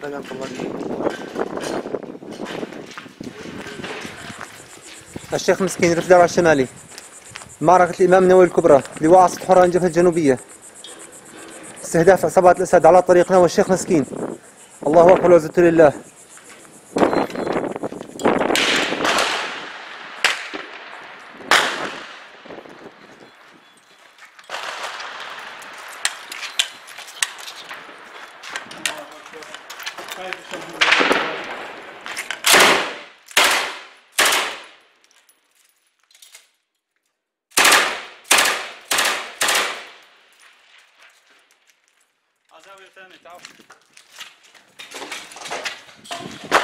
حياك الله. الشيخ مسكين رفد الدرع الشمالي. معركة الإمام النووي الكبرى لواء عاصفة حرة الجبهة الجنوبية. استهداف عصابات الأسد على طريقنا والشيخ مسكين. الله أكبر وعزة لله. زاوية ثانية تعال.